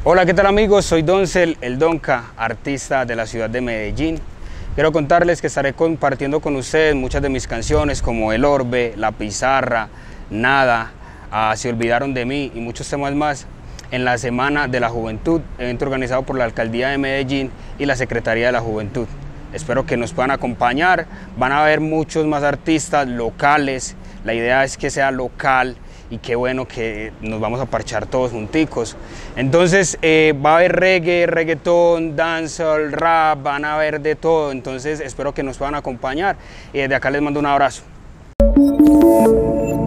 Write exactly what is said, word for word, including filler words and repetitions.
Hola, ¿qué tal amigos? Soy Doncel, el Donca, artista de la ciudad de Medellín. Quiero contarles que estaré compartiendo con ustedes muchas de mis canciones como El Orbe, La Pizarra, Nada, ah, Se Olvidaron de Mí y muchos temas más en la Semana de la Juventud, evento organizado por la Alcaldía de Medellín y la Secretaría de la Juventud. Espero que nos puedan acompañar, van a haber muchos más artistas locales, la idea es que sea local y qué bueno que nos vamos a parchar todos junticos. Entonces eh, va a haber reggae, reggaetón, dancehall, rap, van a haber de todo, entonces espero que nos puedan acompañar y desde acá les mando un abrazo.